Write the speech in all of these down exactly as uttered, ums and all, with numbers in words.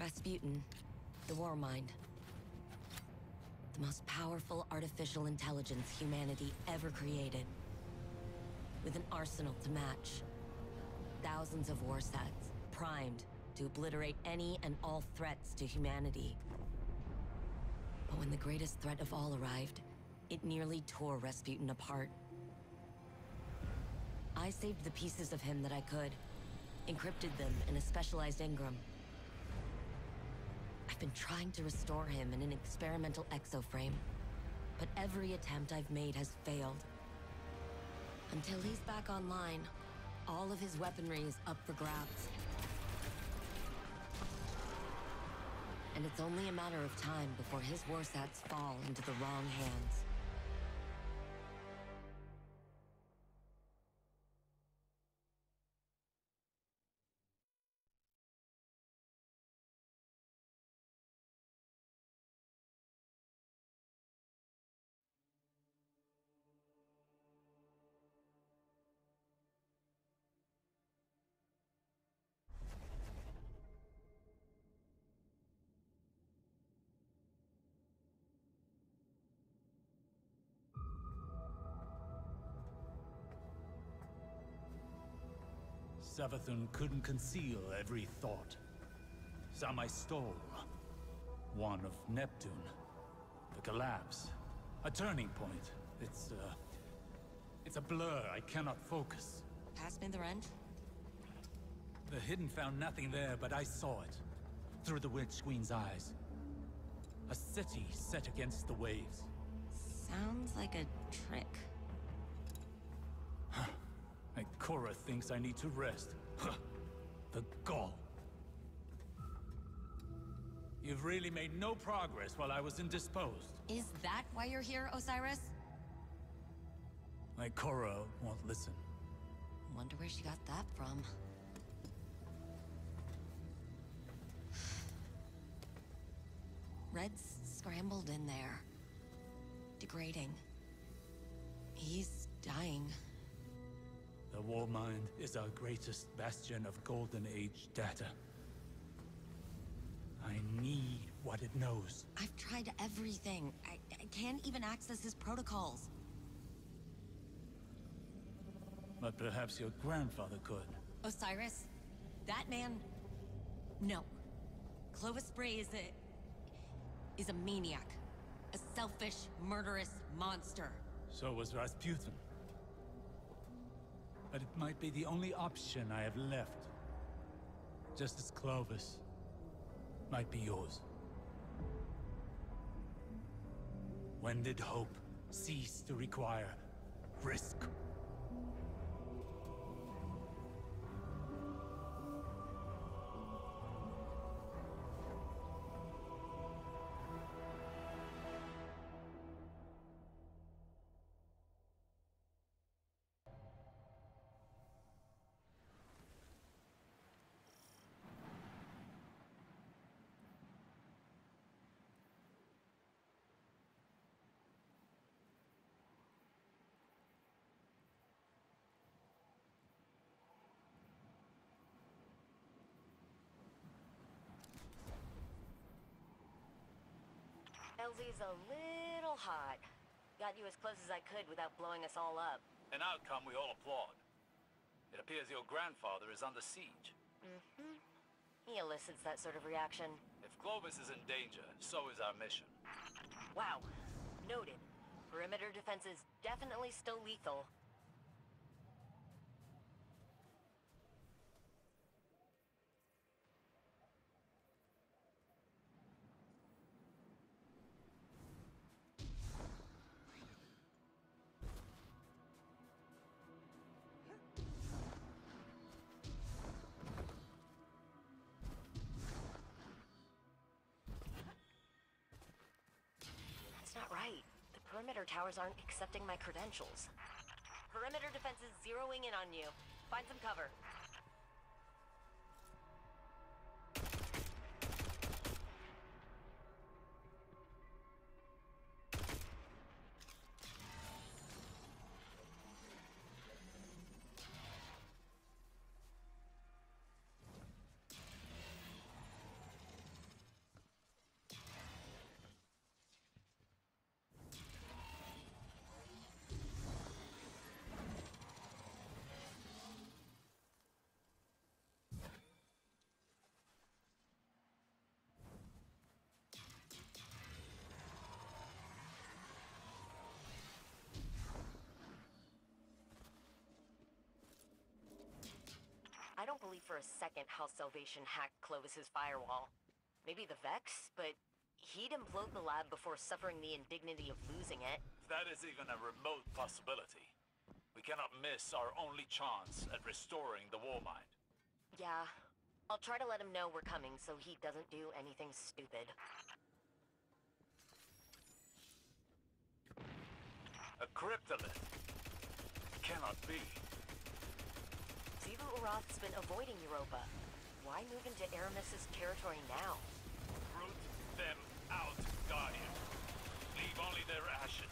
Rasputin, the Warmind. The most powerful artificial intelligence humanity ever created. With an arsenal to match. Thousands of war sets, primed to obliterate any and all threats to humanity. But when the greatest threat of all arrived, it nearly tore Rasputin apart. I saved the pieces of him that I could, encrypted them in a specialized engram. I've been trying to restore him in an experimental exoframe, but every attempt I've made has failed. Until he's back online, all of his weaponry is up for grabs. And it's only a matter of time before his warsats fall into the wrong hands. Savathun couldn't conceal every thought. Some I stole. One of Neptune. The collapse. A turning point. It's, uh... It's a blur. I cannot focus. Pass me the wrench? The Hidden found nothing there, but I saw it. Through the Witch Queen's eyes. A city set against the waves. Sounds like a trick. Ikora thinks I need to rest. The gall. You've really made no progress while I was indisposed. Is that why you're here, Osiris? Ikora won't listen. Wonder where she got that from. Red's scrambled in there. Degrading. He's dying. The Warmind is our greatest bastion of Golden Age data. I need what it knows. I've tried everything. I, I can't even access his protocols. But perhaps your grandfather could. Osiris? That man? No. Clovis Bray is a... is a maniac. A selfish, murderous monster. So was Rasputin. But it might be the only option I have left. Just as Clovis might be yours. When did hope cease to require risk? Elsie's a little hot. Got you as close as I could without blowing us all up. An outcome we all applaud. It appears your grandfather is under siege. Mm-hmm. He elicits that sort of reaction. If Clovis is in danger, so is our mission. Wow. Noted. Perimeter defense is definitely still lethal. Not right. The perimeter towers aren't accepting my credentials. Perimeter defense is zeroing in on you. Find some cover. don't believe for a second House Salvation hacked Clovis's firewall. Maybe the Vex, but he'd implode the lab before suffering the indignity of losing it. If that is even a remote possibility, we cannot miss our only chance at restoring the Warmind. Yeah. I'll try to let him know we're coming so he doesn't do anything stupid. A cryptolith? Cannot be. Xivu Arath's been avoiding Europa. Why move into Aramis's territory now? Root them out, Guardian. Leave only their ashes.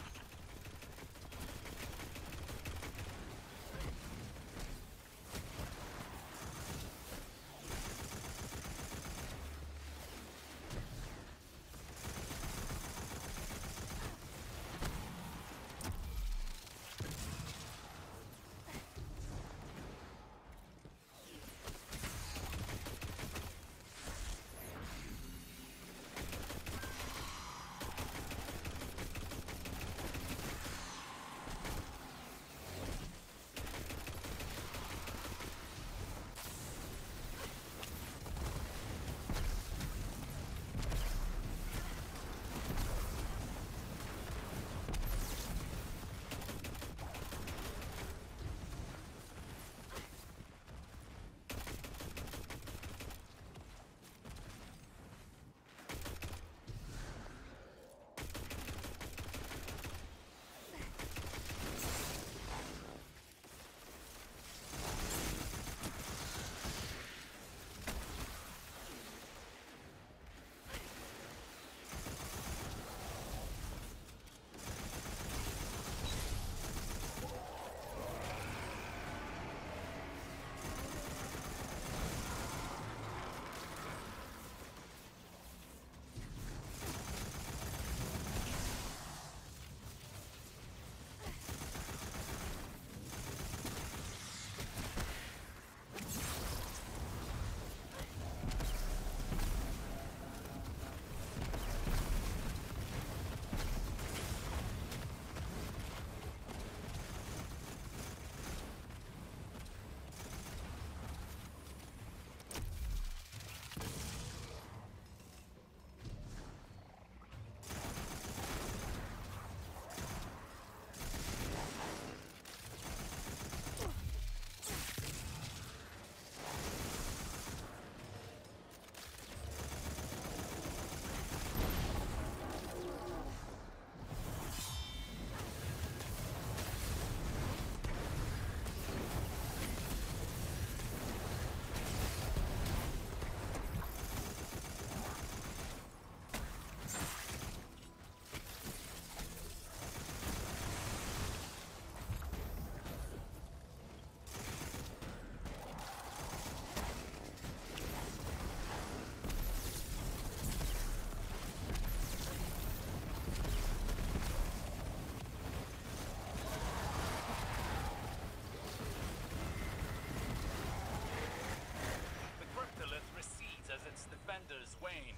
Defenders wane.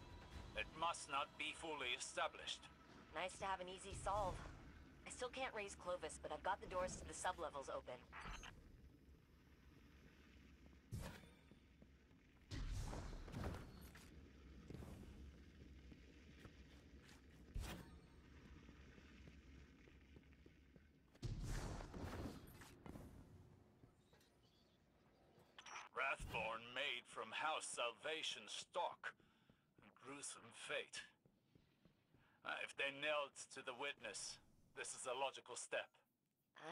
It must not be fully established. Nice to have an easy solve. I still can't raise Clovis, but I've got the doors to the sublevels open. Wrathborn made from House Salvation stock. A gruesome fate. Uh, if they knelt to the witness, this is a logical step. I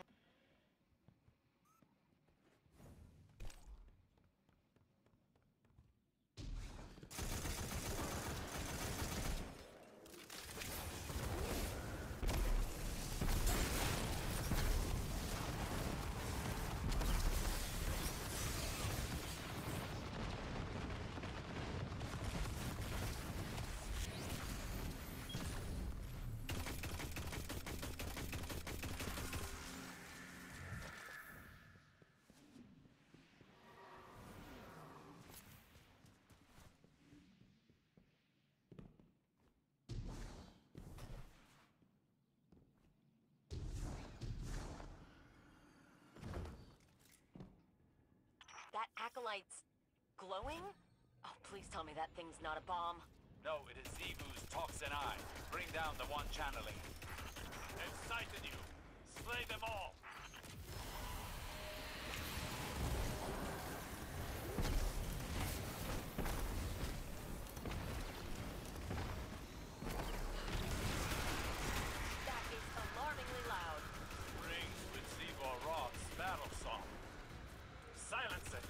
acolytes glowing? Oh, please tell me that thing's not a bomb. No, it is Xivu's Toxin Eye. Bring down the one channeling. They've sighted you. Slay them all. That is alarmingly loud. Rings with Xivu Arath's battle song. Silence it.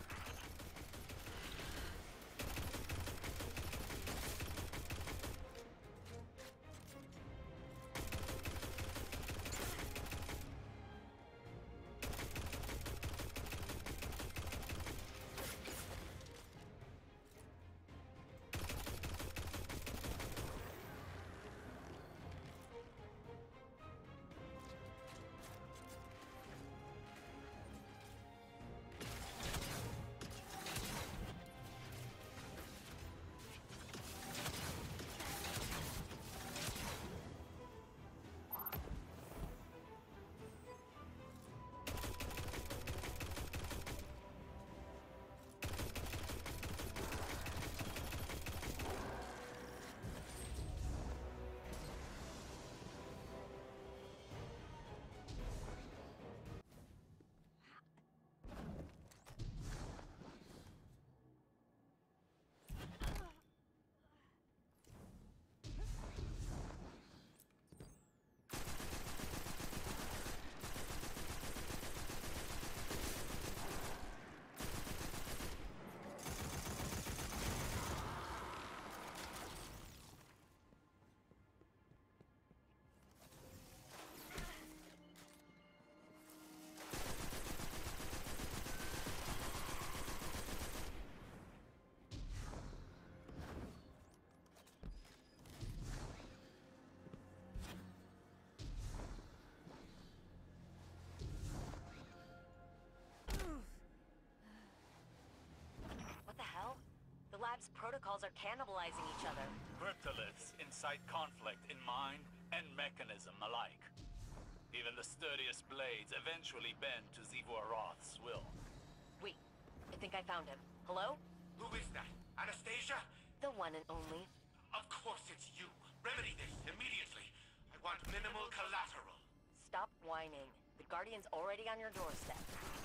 The lab's protocols are cannibalizing each other. Cryptoliths incite conflict in mind and mechanism alike. Even the sturdiest blades eventually bend to Xivu Arath's will. Wait, I think I found him. Hello? Who is that? Anastasia? The one and only. Of course it's you. Remedy this immediately. I want minimal collateral. Stop whining. The Guardian's already on your doorstep.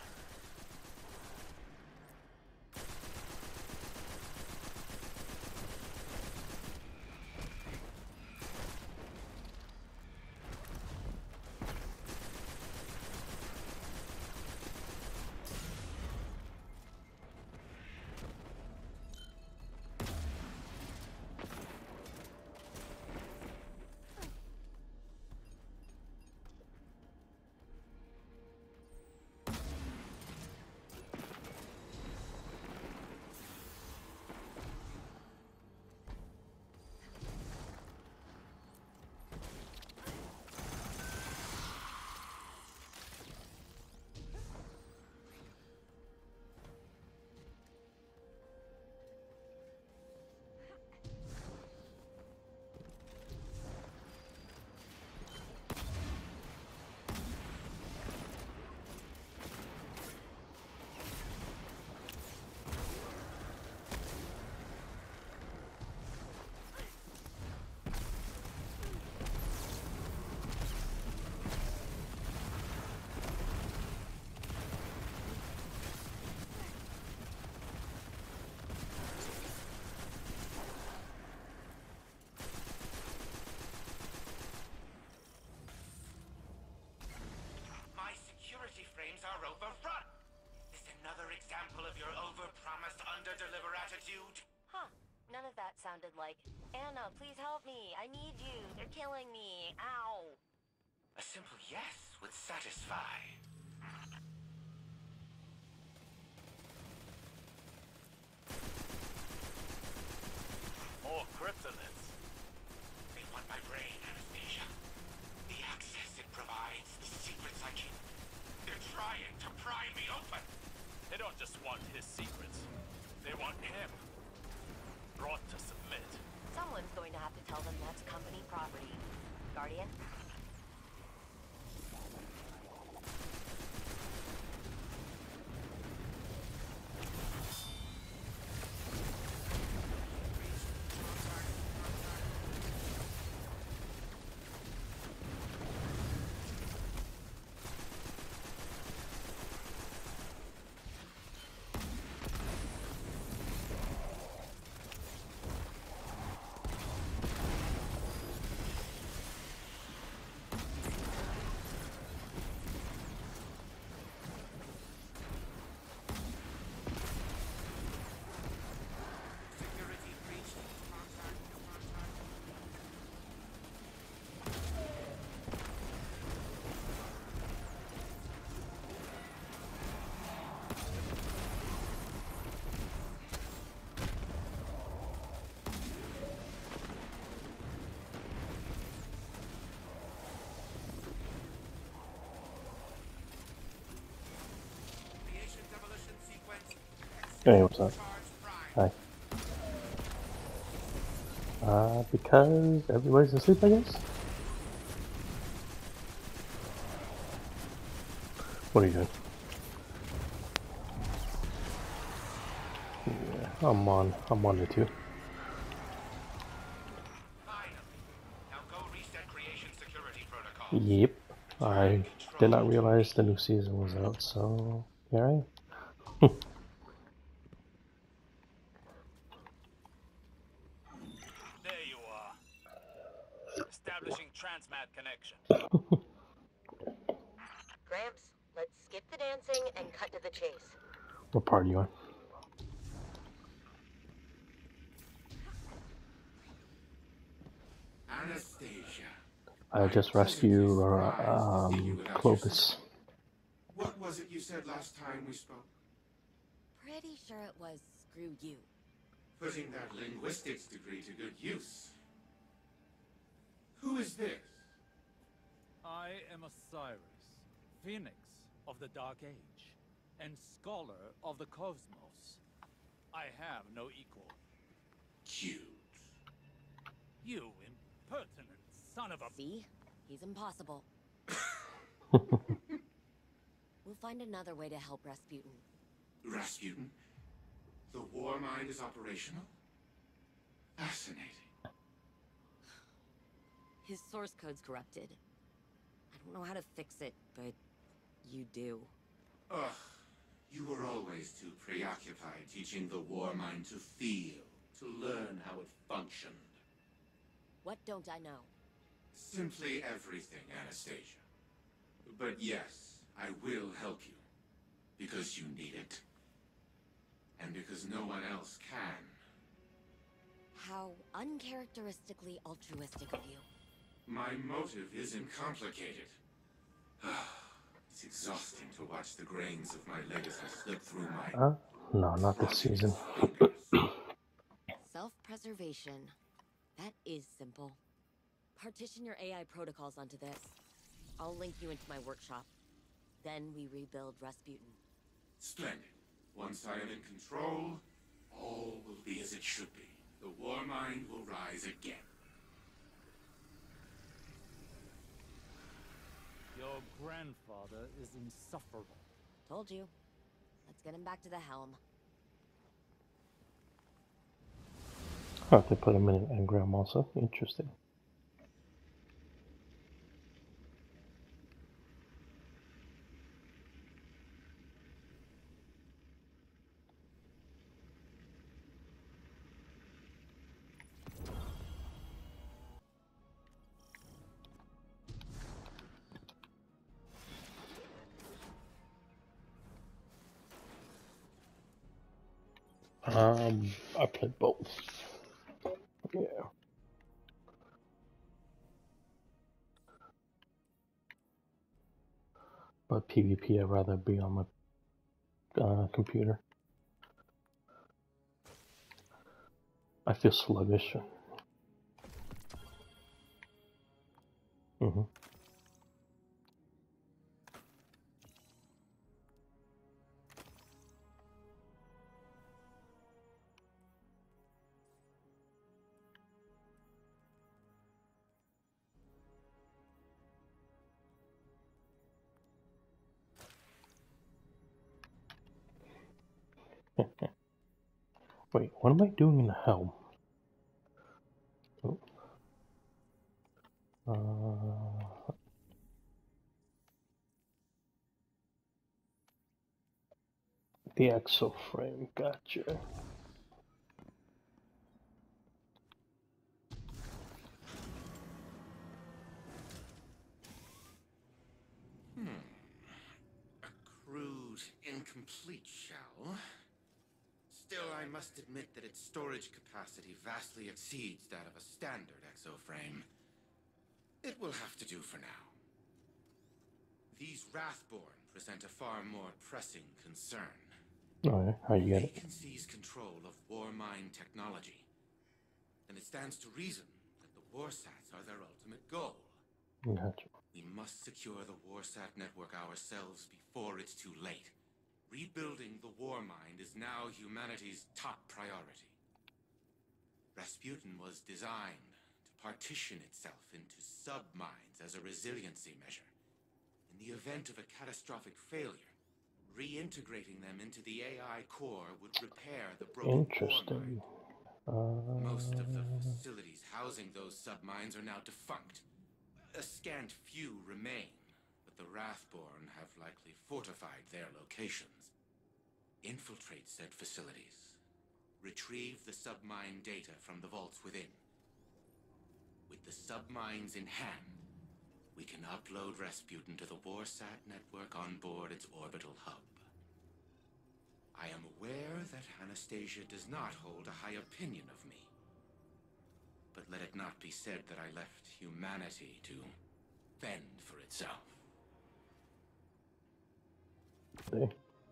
Frames are overrun! Is another example of your over-promise, under-deliver attitude? Huh. None of that sounded like, Anna, please help me. I need you. They're killing me. Ow. A simple yes would satisfy. More cryptoliths. They want my brain, Anastasia. The access it provides, the secrets I keep. They're trying to pry me open! They don't just want his secrets. They want him. Brought to submit. Someone's going to have to tell them that's company property. Guardian? Hey, what's up? Hi. Uh, because everybody's asleep, I guess? What are you doing? Yeah, I'm on. I'm on it too. Now go reset creation security protocols. Yep. I did not realize the new season was out, so here I am. There you are. Establishing transmat connection. Gramps, let's skip the dancing and cut to the chase. What part are you on? Anastasia. I just rescued uh, um, Clovis. What was it you said last time we spoke? Pretty sure it was screw you. Putting that linguistics degree to good use. Who is this? I am Osiris, Phoenix of the Dark Age, and Scholar of the Cosmos. I have no equal. Cute. You impertinent son of a... See? He's impossible. We'll find another way to help Rasputin. Rasputin? The war mind is operational? Fascinating. His source code's corrupted. I don't know how to fix it, but you do. Ugh. You were always too preoccupied teaching the war mind to feel, to learn how it functioned. What don't I know? Simply everything, Anastasia. But yes, I will help you. Because you need it. And because no one else can. How uncharacteristically altruistic of you. My motive isn't complicated. It's exhausting to watch the grains of my legacy slip through my... Huh? No, not this season. Self-preservation. That is simple. Partition your A I protocols onto this. I'll link you into my workshop. Then we rebuild Rasputin. Splendid. Once I am in control, all will be as it should be. The war mind will rise again. Your grandfather is insufferable. Told you. Let's get him back to the helm. Oh, they put him in an engram also. Interesting. Um, I played both. Yeah. But PvP, I'd rather be on my uh, computer. I feel sluggish. Mm-hmm. Wait, what am I doing in the helm? Oh. Uh, the exoframe, gotcha. Hmm. A crude, incomplete shell. Still, I must admit that its storage capacity vastly exceeds that of a standard exoframe. It will have to do for now. These Wrathborn present a far more pressing concern. Alright, how you get it? They can seize control of war mind technology. And it stands to reason that the Warsats are their ultimate goal. Gotcha. We must secure the Warsat network ourselves before it's too late. Rebuilding the war mind is now now humanity's top priority. Rasputin was designed to partition itself into sub-mines as a resiliency measure. In the event of a catastrophic failure, reintegrating them into the A I core would repair the broken core Interesting. mine. Uh, Most of the facilities housing those submines are now defunct. A scant few remain, but the Wrathborn have likely fortified their locations. Infiltrate said facilities. Retrieve the submine data from the vaults within. With the submines in hand, we can upload Rasputin to the Warsat network on board its orbital hub. I am aware that Anastasia does not hold a high opinion of me. But let it not be said that I left humanity to fend for itself. okay.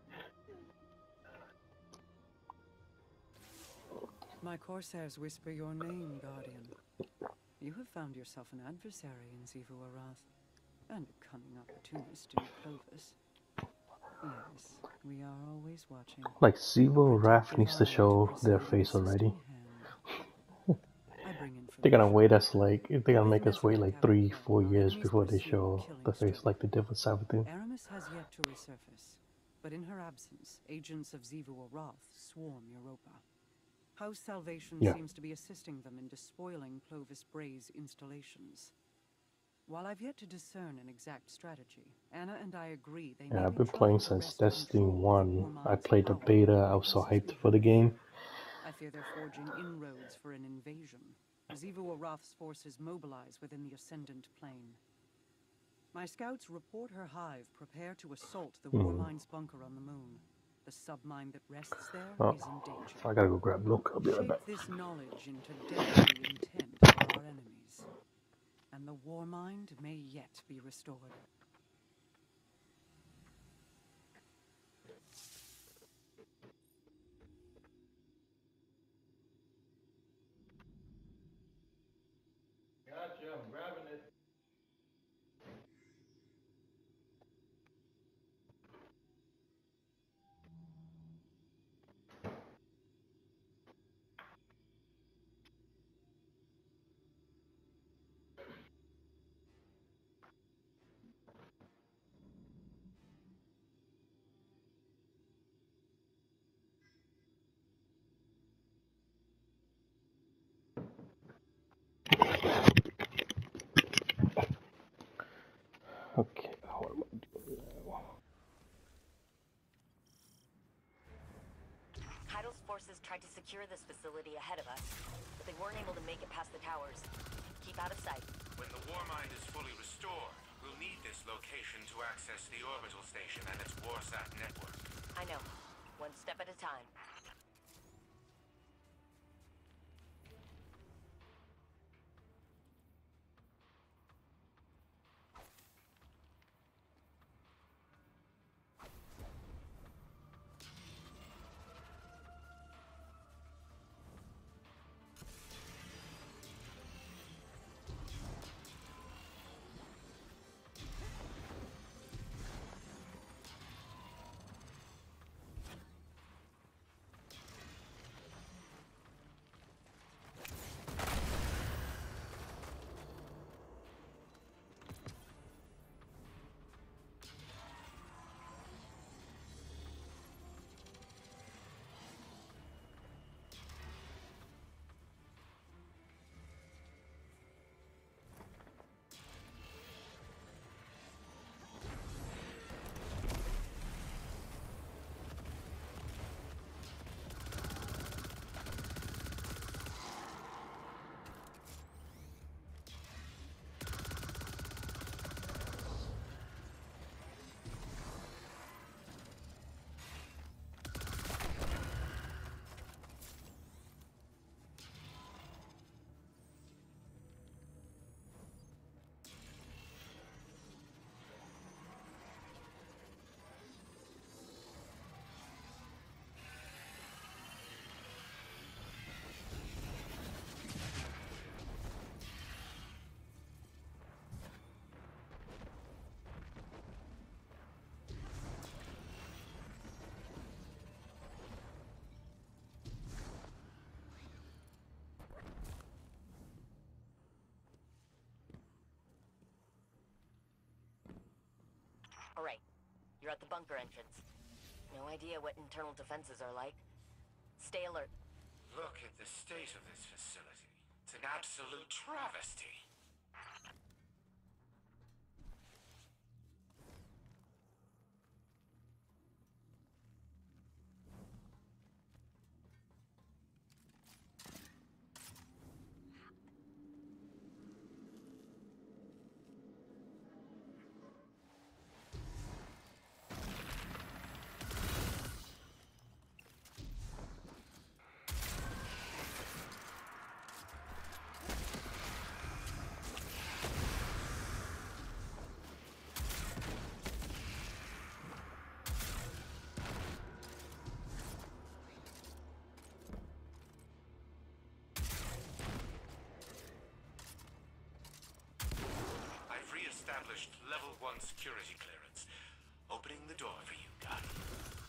My Corsairs whisper your name, Guardian. You have found yourself an adversary in Xivu Arath, and a cunning opportunist in Clovis. Yes, we are always watching. Like Xivu Wrath needs to show their face already. They're gonna wait us like they're gonna make us wait like three, four years before they show the face like they did with Savathun. Aramis has yet to resurface, but in her absence, agents of Xivu Arath swarm Europa. House Salvation Yeah. seems to be assisting them in despoiling Clovis Bray's installations. While I've yet to discern an exact strategy, Anna and I agree they Yeah, may I've be been playing trying to since wrest Destiny control of one. Warmind's I played the power beta, over I was so Clovis hyped for the game. I fear they're forging inroads for an invasion. Xivu Arath's forces mobilize within the Ascendant Plane. My scouts report her hive prepare to assault the Hmm. Warmind's bunker on the moon. The submine that rests there Oh, is in danger. I gotta go grab milk. I'll be right Shape back. this knowledge into deadly intent for our enemies, and the Warmind may yet be restored. Gotcha, I'm grabbing it. Okay, what am I doing now? Heidel's forces tried to secure this facility ahead of us, but they weren't able to make it past the towers. Keep out of sight. When the Warmind is fully restored, we'll need this location to access the orbital station and its Warsat network. I know. One step at a time. You're at the bunker entrance. No idea what internal defenses are like. Stay alert. Look at the state of this facility. It's an absolute travesty. Established level one security clearance. Opening the door for you, Guardian.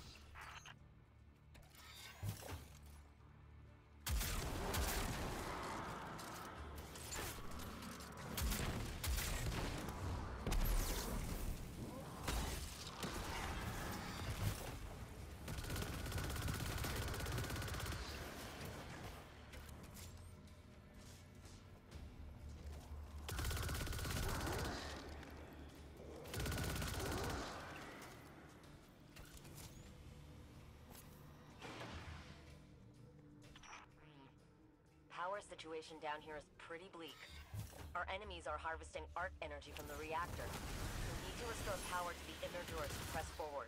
Power situation down here is pretty bleak. Our enemies are harvesting arc energy from the reactor. We need to restore power to the inner doors to press forward.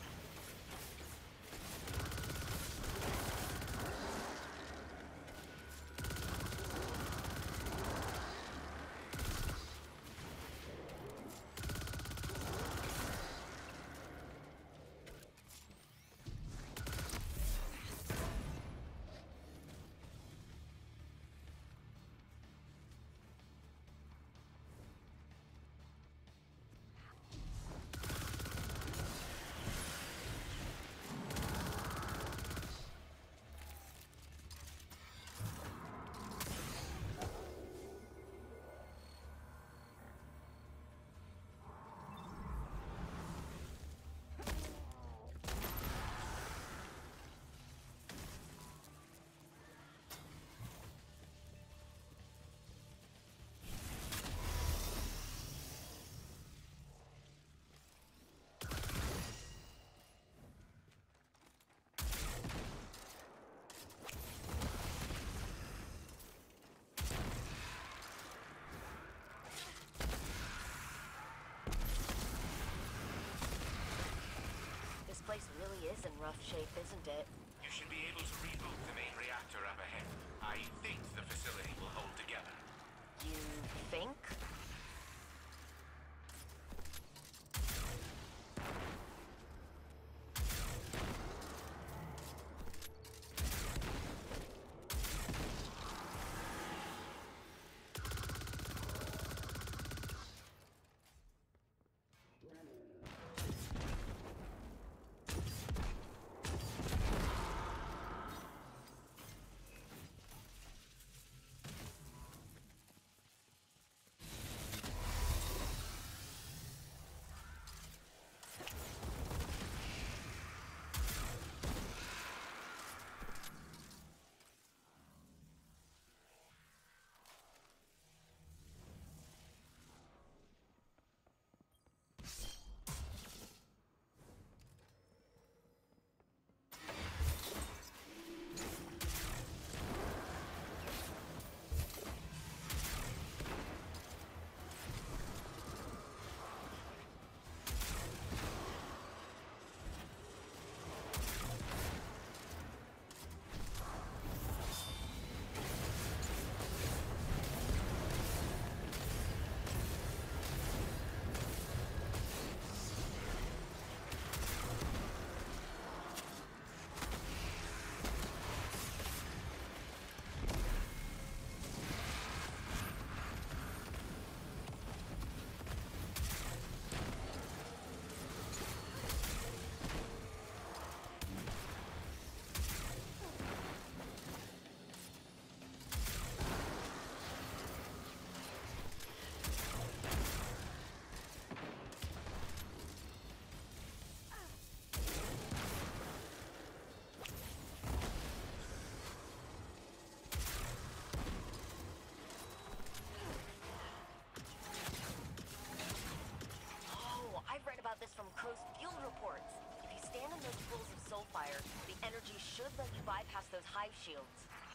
This place really is in rough shape, isn't it? You should be able to reboot the main reactor up ahead. I think the facility will hold together. You think? energy should let you bypass those hive shields.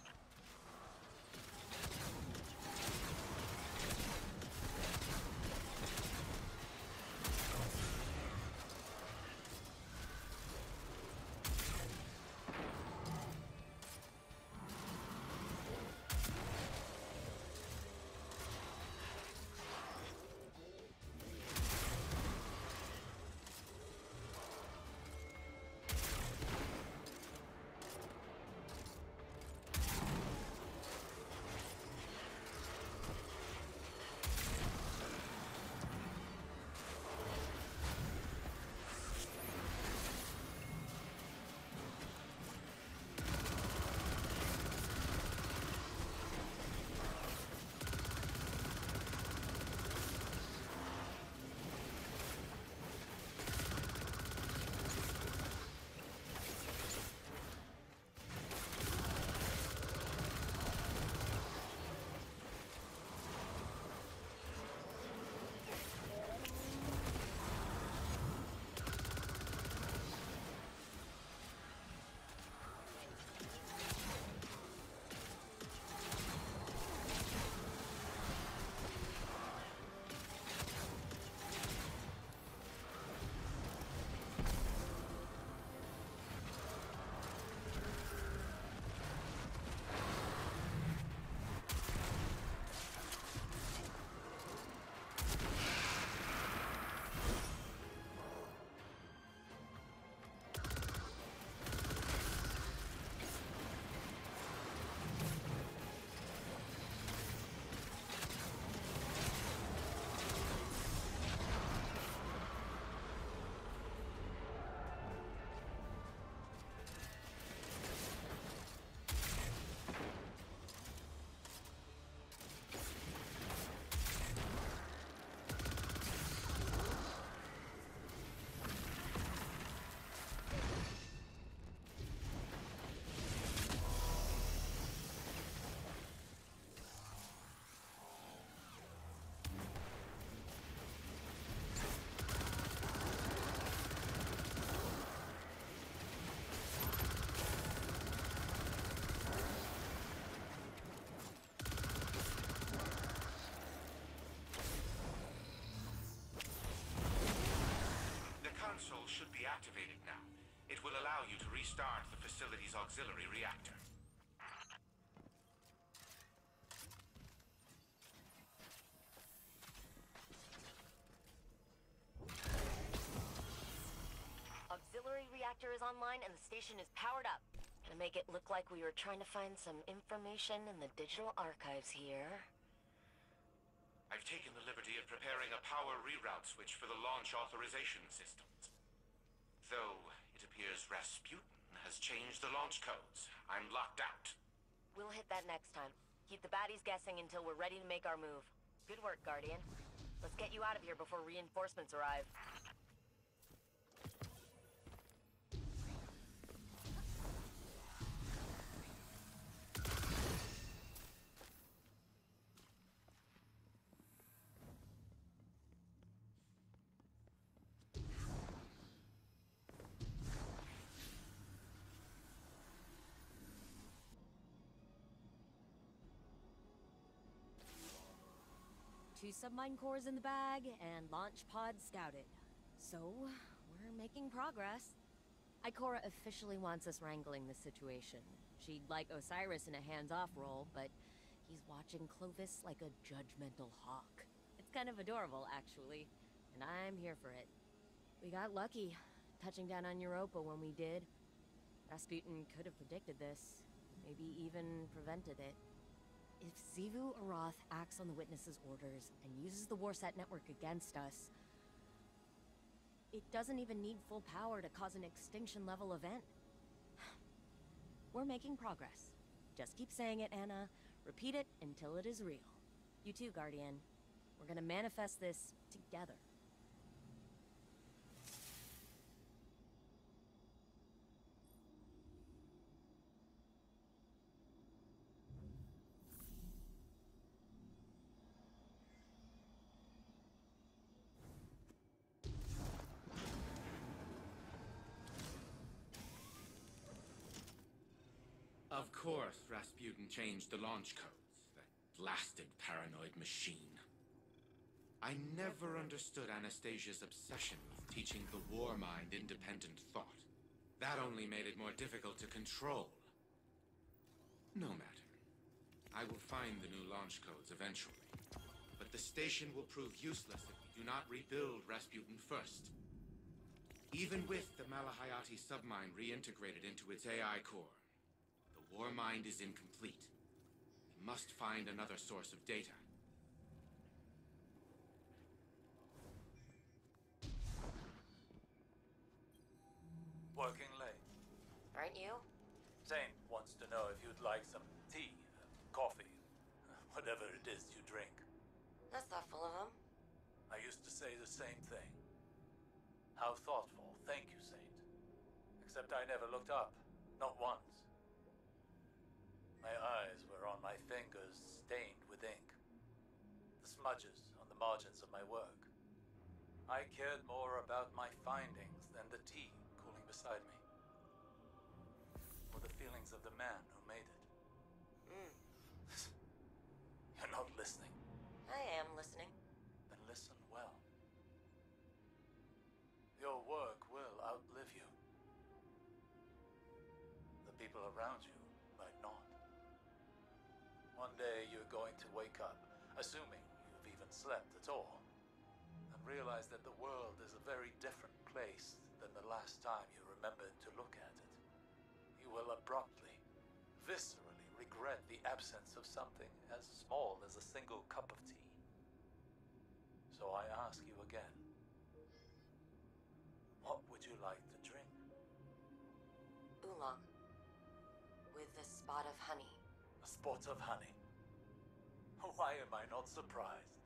Console should be activated now. It will allow you to restart the facility's auxiliary reactor. Auxiliary reactor is online and the station is powered up. Gonna make it look like we were trying to find some information in the digital archives here. I've taken the liberty of preparing a power reroute switch for the launch authorization systems. Though it appears Rasputin has changed the launch codes. I'm locked out. We'll hit that next time. Keep the baddies guessing until we're ready to make our move. Good work, Guardian. Let's get you out of here before reinforcements arrive. Two submine cores in the bag, and launch pod scouted. So, we're making progress. Ikora officially wants us wrangling this situation. She'd like Osiris in a hands-off role, but he's watching Clovis like a judgmental hawk. It's kind of adorable, actually, and I'm here for it. We got lucky, touching down on Europa when we did. Rasputin could have predicted this, maybe even prevented it. If Xivu Arath acts on the Witness's orders and uses the Warsat network against us, it doesn't even need full power to cause an extinction-level event. We're making progress. Just keep saying it, Anna. Repeat it until it is real. You too, Guardian. We're gonna manifest this together. Of course, Rasputin changed the launch codes. That blasted paranoid machine. I never understood Anastasia's obsession with teaching the war mind independent thought. That only made it more difficult to control. No matter. I will find the new launch codes eventually. But the station will prove useless if we do not rebuild Rasputin first. Even with the Malahayati submine reintegrated into its A I core, the war mind is incomplete. We must find another source of data. Working late. Aren't you? Saint wants to know if you'd like some tea, uh, coffee, whatever it is you drink. That's thoughtful of him. I used to say the same thing. How thoughtful. Thank you, Saint. Except I never looked up. Not once. My eyes were on my fingers stained with ink. The smudges on the margins of my work. I cared more about my findings than the tea cooling beside me. Or the feelings of the man who made it. Mm. You're not listening. I am listening. Then listen well. Your work will outlive you. The people around you might not. One day you're going to wake up, assuming you've even slept at all, and realize that the world is a very different place than the last time you remembered to look at it. You will abruptly, viscerally regret the absence of something as small as a single cup of tea. So I ask you again. What would you like to drink? Oolong. With a spot of honey. A spot of honey. Why am I not surprised?